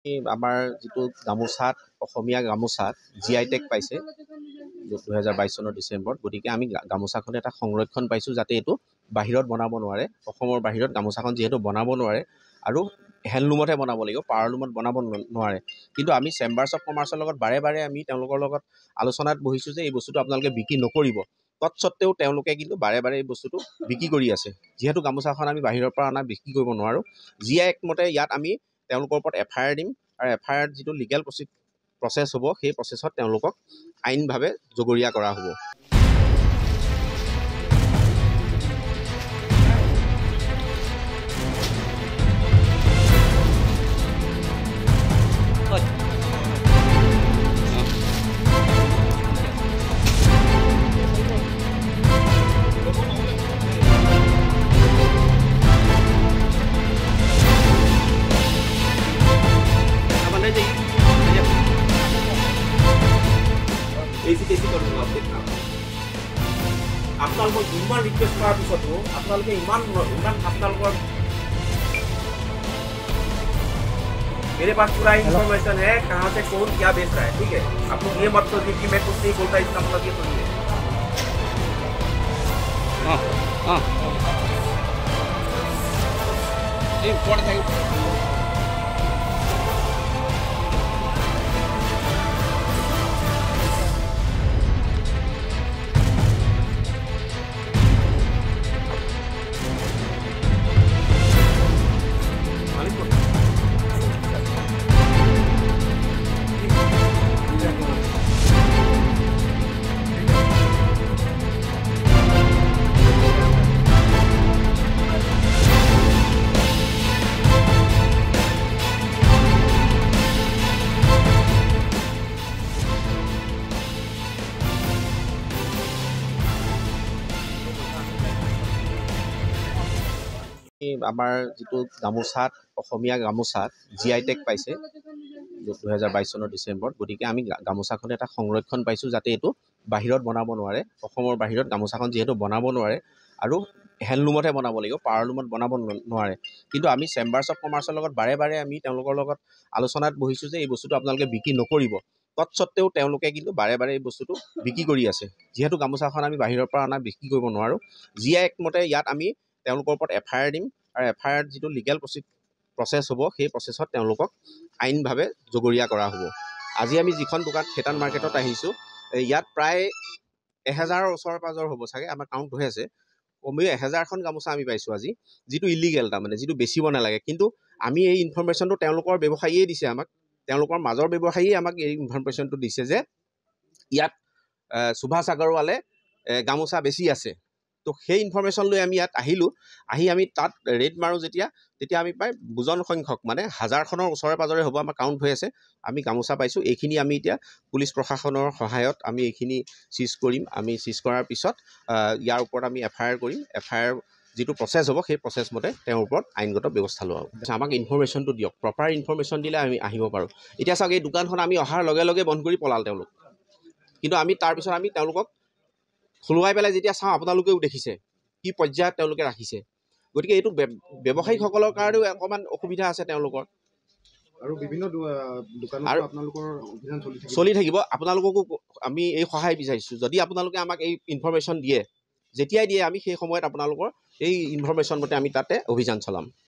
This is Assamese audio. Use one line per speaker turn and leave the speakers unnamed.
আমাৰ যিটো গামোচাত অসমীয়া গামোচাত GI টেগ পাইছে 2022 চনৰ ডিচেম্বৰত। গতিকে আমি গামোচাখন এটা সংৰক্ষণ পাইছোঁ যাতে এইটো বাহিৰত বনাব নোৱাৰে। অসমৰ বাহিৰত গামোচাখন যিহেতু বনাব নোৱাৰে আৰু হেণ্ডলুমতহে বনাব লাগিব, পাৱাৰলুমত বনাব নোৱাৰে। কিন্তু আমি চেম্বাৰ্ছ অফ কমাৰ্চৰ লগত বাৰে বাৰে আমি তেওঁলোকৰ লগত আলোচনাত বহিছোঁ যে এই বস্তুটো আপোনালোকে বিক্ৰী নকৰিব। তৎসত্ত্বেও তেওঁলোকে কিন্তু বাৰে বাৰে এই বস্তুটো বিক্ৰী কৰি আছে। যিহেতু গামোচাখন আমি বাহিৰৰ পৰা অনা বিক্ৰী কৰিব নোৱাৰোঁ, GI এক্ট মতে ইয়াত আমি তেওঁলোকৰ ওপৰত FIR দিম আৰু FIR যিটো লিগেল প্ৰচেছ হ'ব সেই প্ৰচেছত তেওঁলোকক আইনভাৱে জগৰীয়া কৰা হ'ব।
আপোনালোকক ইমান ৰিকুৱেষ্ট কৰাৰ পিছতো আপোনালোকে ইমান আপোনালোকৰ मेरे पास पूरा इन्फॉर्मेशन है कहाँ से कौन क्या बेच रहा है, ठीक है। आप लोग ये मत सोचिए कि मैं कुछ नहीं बोलता, इसका मतलब ये सुनिए।
আমাৰ যিটো গামোচাত অসমীয়া গামোচাত GI টেগ পাইছে 2022 চনৰ ডিচেম্বৰত। গতিকে আমি গামোচাখন এটা সংৰক্ষণ পাইছোঁ যাতে এইটো বাহিৰত বনাব নোৱাৰে। অসমৰ বাহিৰত গামোচাখন যিহেতু বনাব নোৱাৰে আৰু হেণ্ডলুমতহে বনাব লাগিব, পাৱাৰলুমত বনাব নোৱাৰে। কিন্তু আমি চেম্বাৰ্ছ অফ কমাৰ্চৰ লগত বাৰে বাৰে আমি তেওঁলোকৰ লগত আলোচনাত বহিছোঁ যে এই বস্তুটো আপোনালোকে বিক্ৰী নকৰিব। তৎসত্ত্বেও তেওঁলোকে কিন্তু বাৰে বাৰে এই বস্তুটো বিক্ৰী কৰি আছে। যিহেতু গামোচাখন আমি বাহিৰৰ পৰা অনা বিক্ৰী কৰিব নোৱাৰোঁ, GI এক্ট মতে ইয়াত আমি তেওঁলোকৰ ওপৰত FIR দিম আৰু FIR যিটো লিগেল প্ৰচেছ হ'ব সেই প্ৰচেছত তেওঁলোকক আইনভাৱে জগৰীয়া কৰা হ'ব। আজি আমি যিখন দোকান খেতান মাৰ্কেটত আহিছোঁ, ইয়াত প্ৰায় 1000ৰ ওচৰ পাজৰ হ'ব চাগে, আমাৰ কাউণ্ট হৈ আছে। কমেও 1000খন গামোচা আমি পাইছোঁ আজি, যিটো ইলিগেল, তাৰমানে যিটো বেচিব নালাগে। কিন্তু আমি এই ইনফৰমেশ্যনটো তেওঁলোকৰ ব্যৱসায়ীয়ে দিছে আমাক, তেওঁলোকৰ মাজৰ ব্যৱসায়ীয়ে আমাক এই ইনফৰমেশ্যনটো দিছে যে ইয়াত সুভাষ আগৰৱালে গামোচা বেছি আছে। তো সেই ইনফৰমেশ্যন লৈ আমি ইয়াত আহিলোঁ। আমি তাত ৰেড মাৰোঁ তেতিয়া আমি প্ৰায় বুজন সংখ্যক, মানে 1000খনৰ ওচৰে পাজৰে হ'ব, আমাৰ কাউণ্ট হৈ আছে, আমি গামোচা পাইছোঁ। এইখিনি আমি এতিয়া পুলিচ প্ৰশাসনৰ সহায়ত আমি এইখিনি চিজ কৰিম। আমি চিজ কৰাৰ পিছত ইয়াৰ ওপৰত আমি FIR কৰিম। FIR যিটো প্ৰচেছ হ'ব সেই প্ৰচেছ মতে তেওঁৰ ওপৰত আইনগত ব্যৱস্থা লোৱা হ'ব। আমাক ইনফৰমেশ্যনটো দিয়ক, প্ৰপাৰ ইনফৰমেশ্যন দিলে আমি আহিব পাৰোঁ। এতিয়া চাওক, এই দোকানখন আমি অহাৰ লগে লগে বন্ধ কৰি পলাল তেওঁলোক। কিন্তু আমি তাৰপিছত আমি তেওঁলোকক খোলোৱাই পেলাই যেতিয়া চাওঁ, আপোনালোকেও দেখিছে কি পৰ্যায়ত তেওঁলোকে ৰাখিছে। গতিকে এইটো ব্যৱসায়িকসকলৰ কাৰণেও অকণমান অসুবিধা আছে তেওঁলোকৰ।
আৰু বিভিন্ন দোকানত আপোনালোকৰ অভিযান
চলি থাকিব। আপোনালোককো আমি এই সহায় বিচাৰিছোঁ, যদি আপোনালোকে আমাক এই ইনফৰমেশ্যন দিয়ে, যেতিয়াই দিয়ে আমি সেই সময়ত আপোনালোকৰ এই ইনফৰমেশ্যন মতে আমি তাতে অভিযান চলাম।